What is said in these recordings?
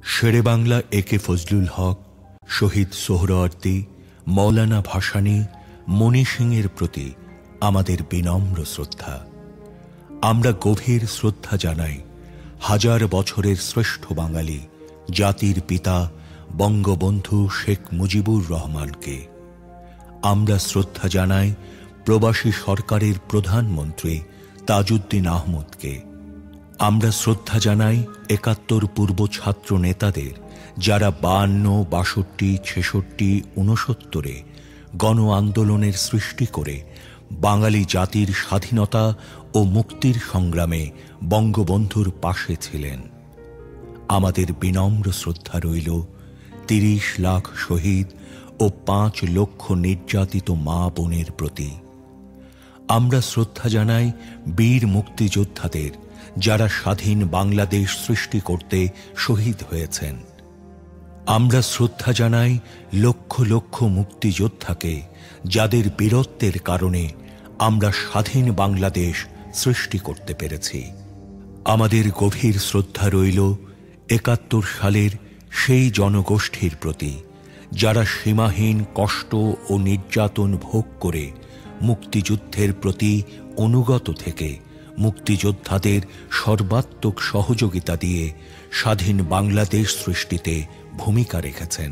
শেরে বাংলা একে ফজলুল হক, শহীদ সোহরাওয়ার্দী, মৌলানা ভাসানী, মণি সিংয়ের প্রতি আমাদের বিনম্র শ্রদ্ধা। আমরা গভীর শ্রদ্ধা জানাই হাজার বছরের শ্রেষ্ঠ বাঙালি জাতির পিতা বঙ্গবন্ধু শেখ মুজিবুর রহমানকে। আমরা শ্রদ্ধা জানাই প্রবাসী সরকারের প্রধানমন্ত্রী তাজউদ্দিন আহমদকে। আমরা শ্রদ্ধা জানাই ৭১ পূর্ব ছাত্র নেতাদের, যারা ৫২, ৬২, ৬৬, ৬৯-এ গণ আন্দোলনের সৃষ্টি করে বাঙালি জাতির স্বাধীনতা ও মুক্তির সংগ্রামে বঙ্গবন্ধুর পাশে ছিলেন। আমাদের বিনম্র শ্রদ্ধা রইল ৩০ লাখ শহীদ ও ৫ লক্ষ নির্যাতিত মা বোনের প্রতি। আমরা শ্রদ্ধা জানাই বীর মুক্তিযোদ্ধাদের, যারা স্বাধীন বাংলাদেশ সৃষ্টি করতে শহীদ হয়েছেন। আমরা শ্রদ্ধা জানাই লক্ষ লক্ষ মুক্তিযোদ্ধাকে, যাদের বীরত্বের কারণে আমরা স্বাধীন বাংলাদেশ সৃষ্টি করতে পেরেছি। আমাদের গভীর শ্রদ্ধা রইল ৭১ সালের সেই জনগোষ্ঠীর প্রতি, যারা সীমাহীন কষ্ট ও নির্যাতন ভোগ করে মুক্তিযুদ্ধের প্রতি অনুগত থেকে মুক্তিযোদ্ধাদের সর্বাত্মক সহযোগিতা দিয়ে স্বাধীন বাংলাদেশ সৃষ্টিতে ভূমিকা রেখেছেন।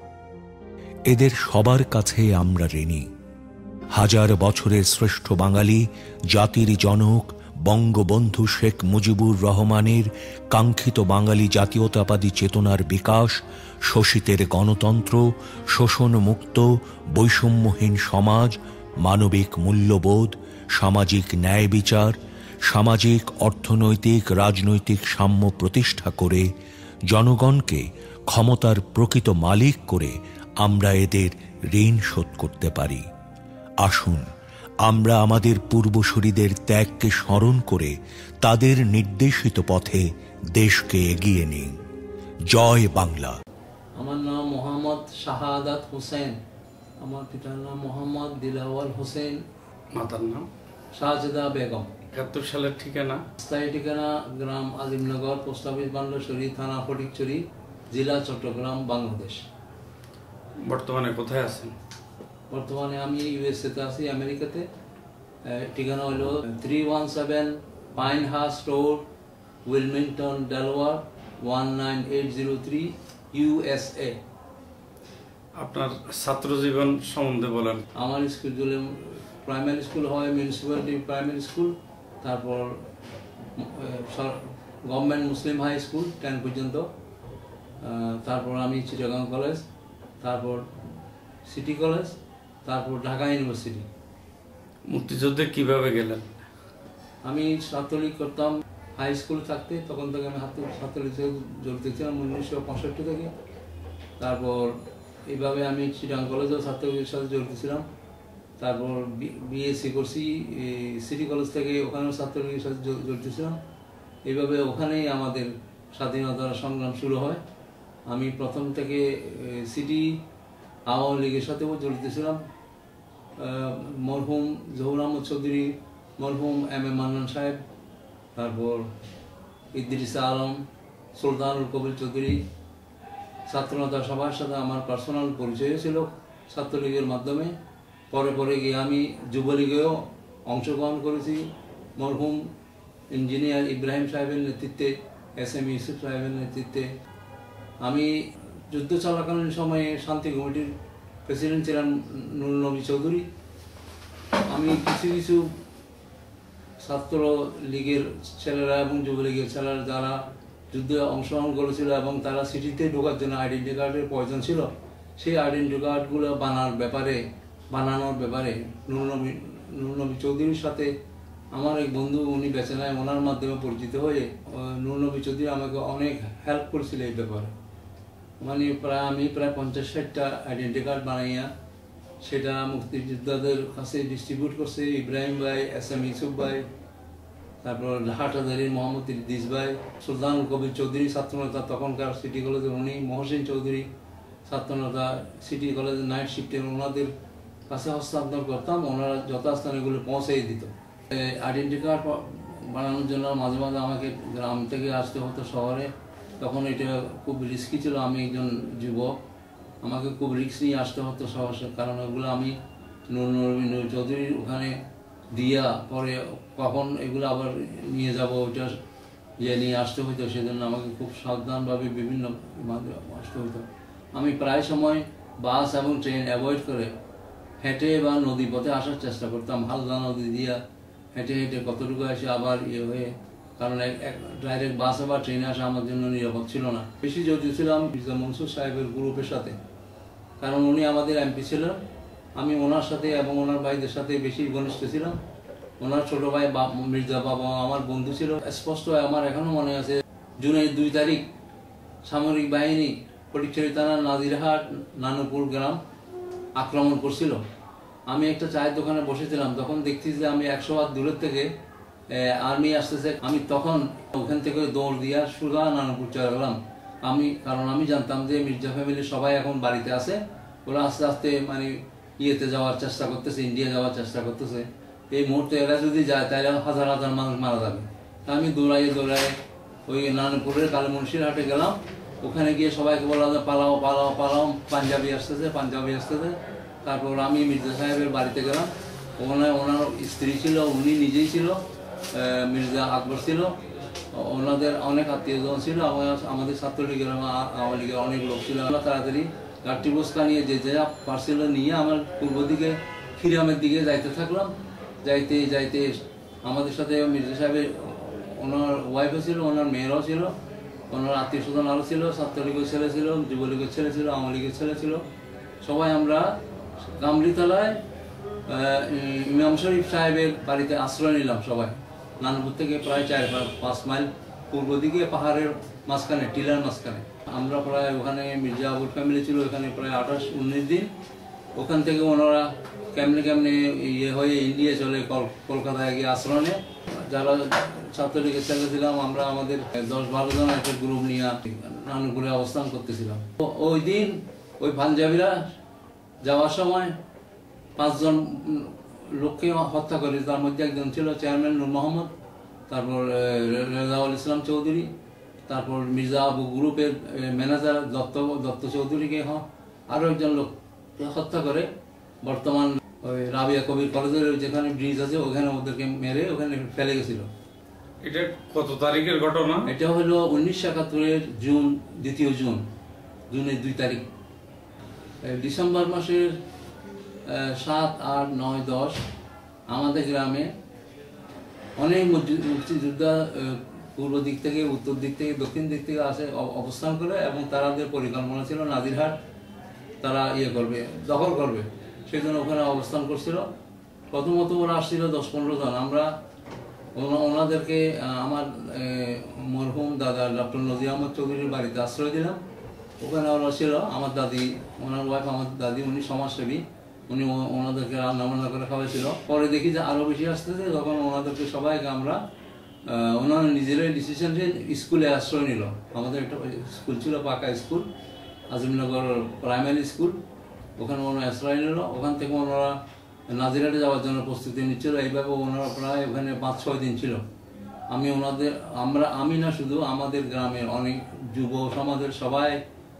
এদের সবার কাছে আমরা ঋণী। হাজার বছরের শ্রেষ্ঠ বাঙালি জাতির জনক বঙ্গবন্ধু শেখ মুজিবুর রহমানের কাঙ্ক্ষিত বাঙালি জাতীয়তাবাদী চেতনার বিকাশ, শোষিতের গণতন্ত্র, শোষণমুক্ত বৈষম্যহীন সমাজ, মানবিক মূল্যবোধ, সামাজিক ন্যায় বিচার, সামাজিক অর্থনৈতিক রাজনৈতিক সাম্য প্রতিষ্ঠা করে জনগণকে ক্ষমতার প্রকৃত মালিক করে আমরা এদের ঋণ শোধ করতে পারি। আসুন আমরা আমাদের পূর্বসূরীদের ত্যাগকে স্মরণ করে তাদের নির্দেশিত পথে দেশকে এগিয়ে নিই। জয় বাংলা। আমার নাম মোহাম্মদ শাহাদাত হোসেন। আমার পিতার নাম মোহাম্মদ দিলাওয়ার হোসেন। মাতার নাম শাহজাদা বেগম। ৭১ সালের ঠিকানা? স্থায়ী ঠিকানা গ্রাম আজিমনগর, পোস্ট অফিস বান্ডারছড়ি, থানা ফটিকছড়ি, জেলা চট্টগ্রাম, বাংলাদেশ। বর্তমানে কোথায় আছেন? বর্তমানে আমি ইউএসএতে আছি, আমেরিকাতে। ঠিকানা হলো 317 Pinehurst road, Wilmington, Delaware 19803, USA। আপনার ছাত্র জীবন সম্বন্ধে বলেন। আমার স্কুলগুলো প্রাইমারি স্কুল হয় মিউনিসিপ্যালিটি প্রাইমারি স্কুল, তারপর গভর্নমেন্ট মুসলিম হাই স্কুল 10 পর্যন্ত, তারপর আমি চিটাগাং কলেজ, তারপর সিটি কলেজ, তারপর ঢাকা ইউনিভার্সিটি। মুক্তিযুদ্ধে কিভাবে গেলেন? আমি ছাত্রলীগ করতাম হাই স্কুল থাকতে, তখন থেকে আমি ছাত্রলীগ থেকে জড়িত ছিলাম 1965 থেকে। তারপর এইভাবে আমি চিটাগাং কলেজেও ছাত্রলীগের সাথে জড়িত ছিলাম। তারপর বিএসসি করছি সিটি কলেজ থেকে, ওখানেও ছাত্রলীগের সাথে জড়িত ছিলাম। এইভাবে ওখানেই আমাদের স্বাধীনতার সংগ্রাম শুরু হয়। আমি প্রথম থেকে সিটি আওয়ামী লীগের সাথেও জড়িত ছিলাম। মরহুম জহুর আহমদ চৌধুরী, মরহুম এম এ মান্নান সাহেব, তারপর ইদ্রিস আলম, সুলতানুল কবির চৌধুরী, ছাত্রনেতা সবার সাথে আমার পার্সোনাল পরিচয় ছিল ছাত্রলীগের মাধ্যমে। পরে পরে গিয়ে আমি যুবলীগেও অংশগ্রহণ করেছি। মরহুম ইঞ্জিনিয়ার ইব্রাহিম সাহেবের নেতৃত্বে, SM ইউসুফ সাহেবের নেতৃত্বে। আমি যুদ্ধ চলাকালীন সময়ে শান্তি কমিটির প্রেসিডেন্ট ছিলাম নুরুল নবী চৌধুরী। আমি কিছু কিছু ছাত্র লীগের ছেলেরা এবং যুবলীগের ছেলেরা যারা যুদ্ধে অংশগ্রহণ করেছিল এবং তারা সিটিতে ঢোকার জন্য আইডেন্টি কার্ডের প্রয়োজন ছিল, সেই আইডেন্টি কার্ডগুলো বানানোর ব্যাপারে নুরুল নবী চৌধুরীর সাথে আমার এক বন্ধু, উনি বেঁচে নেয়, ওনার মাধ্যমে পরিচিত হয়ে নুরুল নবী চৌধুরী আমাকে অনেক হেল্প করেছিল এই ব্যাপারে। মানে আমি প্রায় 50-60টা আইডেন্টি কার্ড বানাইয়া সেটা মুক্তিযোদ্ধাদের কাছে ডিস্ট্রিবিউট করছে। ইব্রাহিম ভাই, SM ইউসুফ ভাই, তারপর হাটাদারির মোহাম্মদ ইদ্রিস ভাই, সুলতানুল কবির চৌধুরী ছাত্রনেতা তখনকার সিটি কলেজের, উনি মহসিন চৌধুরী ছাত্রনেতা সিটি কলেজের নাইট শিফটে, ওনাদের কাছে হস্তান্তর করতাম। ওনারা যথাস্থানে এগুলো পৌঁছেই দিত। আইডেন্টি কার্ড বানানোর জন্য মাঝে মাঝে আমাকে গ্রাম থেকে আসতে হতো শহরে। তখন এটা খুব রিস্কি ছিল। আমি একজন যুবক, আমাকে খুব রিস্ক নিয়ে আসতে হতো সাহসের, কারণ ওগুলো আমি নূর চৌধুরীর ওখানে দিয়া পরে কখন এগুলো আবার নিয়ে যাব ওইটা নিয়ে আসতে হতো, সেজন্য আমাকে খুব সাবধানভাবে বিভিন্ন আসতে হতো। আমি প্রায় সময় বাস এবং ট্রেন অ্যাভয়েড করে হেঁটে বা নদী পথে আসার চেষ্টা করতাম। হালদা নদী দিয়া হেঁটে হেঁটে কতটুকু এসে আবার হয়ে, কারণ ডাইরেক্ট বাসে বা ট্রেনে আসা আমার জন্য নিরাপদ ছিল না। বেশি জড়িত ছিলাম মির্জা মনসুর সাহেবের গ্রুপের সাথে, কারণ উনি আমাদের এমপি ছিলেন। আমি ওনার সাথে এবং ওনার ভাইদের সাথে বেশি ঘনিষ্ঠ ছিলাম। ওনার ছোট ভাই মির্জা বাবা আমার বন্ধু ছিল। স্পষ্ট আমার এখনো মনে আছে, জুনের 2 তারিখ সামরিক বাহিনী ফটিকছড়ি থানার নাজিরহাট নানুপুর গ্রাম আক্রমণ করছিল। আমি একটা চায়ের দোকানে বসেছিলাম, তখন দেখছি যে আমি 100 হাত দূরের থেকে আর্মি আসতেছে। আমি তখন ওখান থেকে দৌড় দিয়া সোজা নানুপুর চলে গেলাম। কারণ আমি জানতাম যে মির্জা ফ্যামিলির সবাই এখন বাড়িতে আছে, ওরা আস্তে আস্তে মানে ইয়েতে যাওয়ার চেষ্টা করতেছে, ইন্ডিয়া যাওয়ার চেষ্টা করতেছে। এই মুহূর্তে এরা যদি যায় তাহলে হাজার হাজার মানুষ মারা যাবে। আমি দৌড়াইয়ে ওই নানুপুরের কালীমুন্সির হাটে গেলাম। ওখানে গিয়ে সবাইকে বললাম যে পালাও পালাও পালাও, পাঞ্জাবি আসতেছে। তারপর আমি মির্জা সাহেবের বাড়িতে গেলাম। ওনার স্ত্রী ছিল, উনি নিজেই ছিল, মির্জা আকবর ছিল, ওনাদের অনেক আত্মীয়জন ছিল, আমাদের ছাত্রলীগের আওয়ামী লীগের অনেক লোক ছিল। আমরা তাড়াতাড়ি গাড়ি বস্তা নিয়ে যে যা পার্সেল নিয়ে আমার পূর্ব দিকে খিরামের দিকে যাইতে থাকলাম। যাইতে যাইতে আমাদের সাথে মির্জা সাহেবের ওনার ওয়াইফও ছিল, ওনার মেয়েরাও ছিল, ওনার আত্মীয় স্বজন আরও ছিল, ছাত্রলীগের ছেলে ছিল, যুবলীগের ছেলে ছিল, আওয়ামী লীগের ছেলে ছিল। সবাই আমরা গামলিতলায় ইমাম শরীফ সাহেবের বাড়িতে আশ্রয় নিলাম। সবাই নানুপুর থেকে প্রায় 4-5 মাইল পূর্ব দিকে পাহাড়ের মাঝখানে, টিলার মাঝখানে। আমরা প্রায় ওখানে মির্জা আবুল ফ্যামিলি ছিল ওখানে প্রায় 28-19 দিন। ওখান থেকে ওনারা কেমনে হয়ে ইন্ডিয়া চলে কলকাতায় গিয়ে আশ্রয় নেয়। যারা ছাত্রলীগের ছেলে ছিলাম আমরা আমাদের 10-12 জন একটা গ্রুপ নিয়ে নানুপুরে অবস্থান করতেছিলাম। ওই দিন ওই পাঞ্জাবিরা যাওয়ার সময় 5 জন লোককে হত্যা করে। তার মধ্যে একজন ছিল চেয়ারম্যান নূর মোহাম্মদ, তারপর রেজাউল ইসলাম চৌধুরী, তারপর মির্জা আবু গ্রুপের ম্যানেজার দত্ত চৌধুরীকে আরও একজন লোক হত্যা করে। বর্তমান ওই রাবিয়া কবির কলেজের যেখানে ব্রিজ আছে ওখানে ওদেরকে মেরে ওখানে ফেলে গেছিল। এটা কত তারিখের ঘটনা? এটা হলো 1971-এর দ্বিতীয় জুনের 2 তারিখ। ডিসেম্বর মাসের 7, 8, 9, 10 আমাদের গ্রামে অনেক মুক্তিযোদ্ধা পূর্ব দিক থেকে, উত্তর দিক থেকে, দক্ষিণ দিক থেকে আসে অবস্থান করে, এবং তাদের পরিকল্পনা ছিল নাজিরহাট তারা দখল করবে, সেই জন্য ওখানে অবস্থান করছিল। প্রথমত ওরা আসছিল 10-15 জন। আমরা ওনাদেরকে আমার মরহুম দাদা ডক্টর নজির আহমদ চৌধুরীর বাড়িতে আশ্রয় দিলাম। ওখানে ওরা ছিল, আমার দাদি, ওনার ওয়াইফ আমার দাদি, উনি সমাজসেবী, উনি ওনাদেরকে রান্না করে খাওয়াইছিল। পরে দেখি যে আরও বেশি আসতেছে, তখন ওনাদেরকে সবাইকে আমরা ওনারা নিজেরাই ডিসিশন নিয়ে স্কুলে আশ্রয় নিল। আমাদের একটা স্কুল ছিল, পাকা স্কুল, আজিমনগর প্রাইমারি স্কুল, ওখানে ওনারা আশ্রয় নিল। ওখান থেকে ওনারা নাজিরহাটে যাওয়ার জন্য প্রস্তুতি নিচ্ছিল। এইভাবে ওনারা প্রায় ওখানে 5-6 দিন ছিল। আমি না শুধু আমাদের গ্রামের অনেক যুব সমাজের সবাই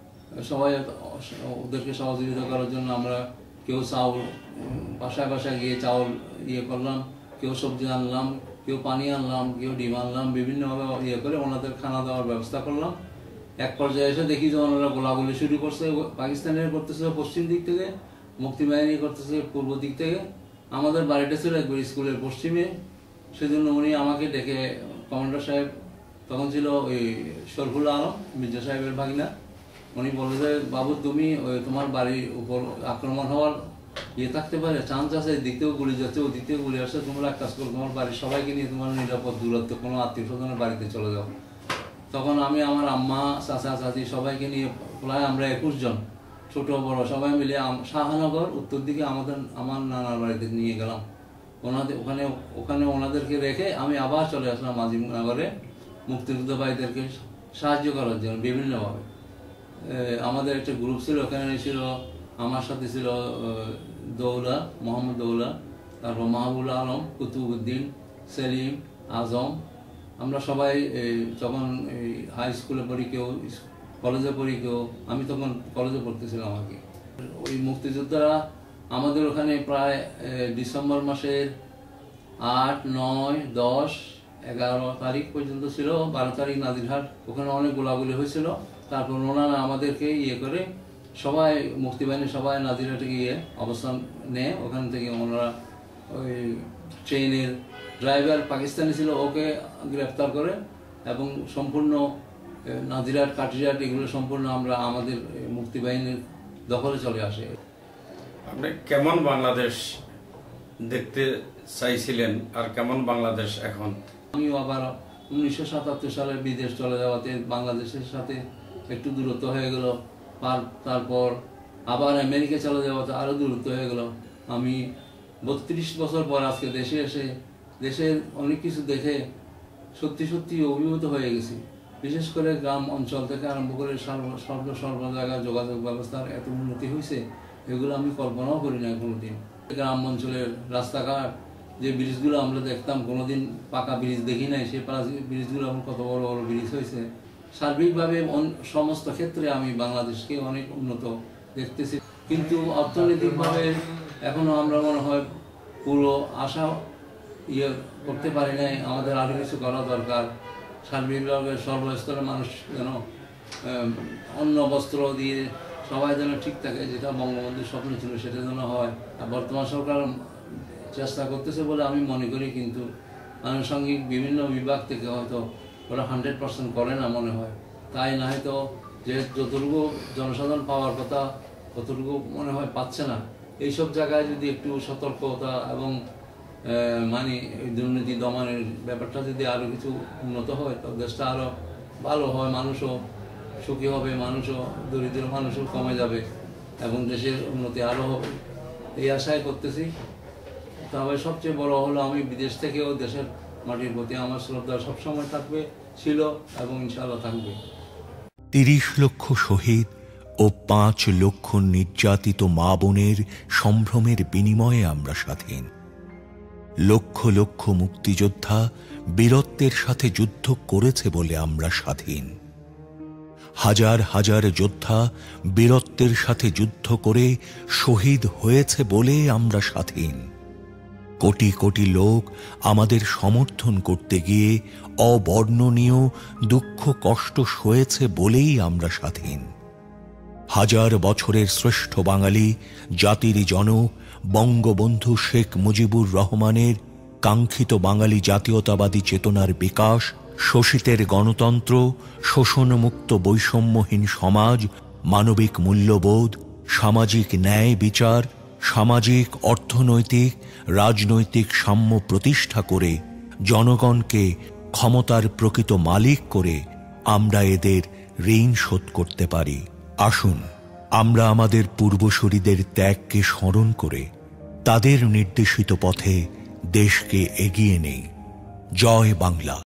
ওদেরকে সহযোগিতা করার জন্য আমরা কেউ চাউল বাসায় গিয়ে চাউল করলাম, কেউ সবজি আনলাম, কেউ পানি আনলাম, কেউ ডিম আনলাম, বিভিন্নভাবে করে ওনাদের খানা দেওয়ার ব্যবস্থা করলাম। এক পর্যায়ে এসে দেখি যে ওনারা গোলাগুলি শুরু করছে। পাকিস্তানের করতেছে পশ্চিম দিক থেকে, মুক্তিবাহিনী করতেছে পূর্ব দিক থেকে। আমাদের বাড়িটা ছিল একবার স্কুলের পশ্চিমে, সেজন্য উনি আমাকে ডেকে, কমান্ডার সাহেব তখন ছিল ওই শরফুল আলম মির্জা সাহেবের ভাগিনা, উনি বলে যে বাবু তুমি তোমার বাড়ির উপর আক্রমণ হওয়ার থাকতে পারে, চান্স আছে, এদিক থেকেও গুলি যাচ্ছে, ওদিক থেকে গুলি আসছে, তোমরা এক কাজ করো, তোমার বাড়ির সবাইকে নিয়ে তোমার নিরাপদ দূরত্ব কোনো আত্মীয় স্বজনের বাড়িতে চলে যাও। তখন আমি আমার আম্মা, চাচা, চাচি সবাইকে নিয়ে প্রায় আমরা 21 জন, ছোট বড় সবাই মিলে শাহনগর উত্তর দিকে আমার নানার বাড়িতে নিয়ে গেলাম। ওখানে ওনাদেরকে রেখে আমি আবার চলে আসলাম আজিমনগরে মুক্তিযুদ্ধ ভাইদেরকে সাহায্য করার জন্য বিভিন্নভাবে। আমাদের একটা গ্রুপ ছিল, ওখানে ছিল আমার সাথে ছিল মোহাম্মদ দৌলা, তারপর মাহবুল আলম, কুতুবউদ্দিন, সেলিম, আজম, আমরা সবাই যখন হাই স্কুলে পড়ি, কেউ কলেজে পড়ি, কেউ, আমি তখন কলেজে পড়তেছিলাম আগে। ওই মুক্তিযোদ্ধারা আমাদের ওখানে প্রায় ডিসেম্বর মাসের 8, 9, 10, 11 তারিখ পর্যন্ত ছিল। 12 তারিখ নাজিরহাট, ওখানে অনেক গোলাগুলি হয়েছিল। তারপর ওনারা আমাদেরকে করে সবাই মুক্তিবাহিনী সবাই নাজিরহাটে গিয়ে অবস্থান নেয়। ওখান থেকে ওনারা ওই ট্রেনের ড্রাইভার পাকিস্তানি ছিল, ওকে গ্রেফতার করে এবং সম্পূর্ণ নাজিরহাট, কাঠিরহাট এগুলো সম্পূর্ণ আমরা আমাদের মুক্তিবাহিনীর দখলে চলে আসে। আপনি কেমন বাংলাদেশ দেখতে চাইছিলেন আর কেমন বাংলাদেশ এখন? আমি আবার 1977 সালে বিদেশ চলে যাওয়াতে বাংলাদেশের সাথে একটু দূরত্ব হয়ে গেল। তারপর আবার আমেরিকা চলে যাওয়াতে আরও দূরত্ব হয়ে গেল। আমি 32 বছর পর আজকে দেশে এসে দেশের অনেক কিছু দেখে সত্যি সত্যি অভিভূত হয়ে গেছি। বিশেষ করে গ্রাম অঞ্চল থেকে আরম্ভ করে সর্ব জায়গায় যোগাযোগ ব্যবস্থার এত উন্নতি হয়েছে, এগুলো আমি কল্পনাও করি না কোনোদিন। গ্রাম অঞ্চলের রাস্তাঘাট, যে ব্রিজগুলো আমরা দেখতাম, কোনোদিন পাকা ব্রিজ দেখি নাই, সেই ব্রিজগুলো এখন কত বড় বড় ব্রিজ হয়েছে। সার্বিকভাবে সমস্ত ক্ষেত্রে আমি বাংলাদেশকে অনেক উন্নত দেখতেছি, কিন্তু অর্থনৈতিকভাবে এখনো আমরা মনে হয় পুরো আশা করতে পারি নাই। আমাদের আরো কিছু করা দরকার। সার্বিকভাবে সর্বস্তরের মানুষ যেন অন্ন বস্ত্র দিয়ে সবাই যেন ঠিক থাকে, যেটা বঙ্গবন্ধুর স্বপ্ন ছিল সেটা যেন হয়। আর বর্তমান সরকার চেষ্টা করতেছে বলে আমি মনে করি, কিন্তু আনুষঙ্গিক বিভিন্ন বিভাগ থেকে হয়তো ওরা 100% করে না মনে হয়। তাই না হয়তো যে যতটুকু জনসাধারণ পাওয়ার কথা ততটুকু মনে হয় পাচ্ছে না। এইসব জায়গায় যদি একটু সতর্কতা এবং মানে দুর্নীতি দমনের ব্যাপারটা যদি আরো কিছু উন্নত হয়, তো দেশটা আরো ভালো হয়, মানুষও সুখী হবে, মানুষও দরিদ্র মানুষও কমে যাবে এবং দেশের উন্নতি আরো হবে, এই আশায় করতেছি। তবে সবচেয়ে বড় হলো আমি বিদেশ থেকেও দেশের মাটির প্রতি আমার শ্রদ্ধা সবসময় থাকবে, ছিল এবং ইনশাআল্লাহ থাকবে। 30 লক্ষ শহীদ ও 5 লক্ষ নির্যাতিত মা বোনের সম্ভ্রমের বিনিময়ে আমরা স্বাধীন। লক্ষ লক্ষ মুক্তিযোদ্ধা বীরত্বের সাথে যুদ্ধ করেছে বলে আমরা স্বাধীন। হাজার হাজার যোদ্ধা বীরত্বের সাথে যুদ্ধ করে শহীদ হয়েছে বলে আমরা স্বাধীন। কোটি কোটি লোক আমাদের সমর্থন করতে গিয়ে অবর্ণনীয় দুঃখ কষ্ট সয়েছে বলেই আমরা স্বাধীন। হাজার বছরের শ্রেষ্ঠ বাঙালি জাতির জনক বঙ্গবন্ধু শেখ মুজিবুর রহমানের কাঙ্ক্ষিত বাঙালি জাতীয়তাবাদী চেতনার বিকাশ, শোষিতের গণতন্ত্র, শোষণমুক্ত বৈষম্যহীন সমাজ, মানবিক মূল্যবোধ, সামাজিক ন্যায় বিচার, সামাজিক অর্থনৈতিক রাজনৈতিক সাম্য প্রতিষ্ঠা করে জনগণকে ক্ষমতার প্রকৃত মালিক করে আমরা এদের ঋণ শোধ করতে পারি। আসুন আমরা আমাদের পূর্বসূরীদের ত্যাগকে স্মরণ করে তাদের নির্দেশিত পথে দেশকে এগিয়ে নেই। জয় বাংলা।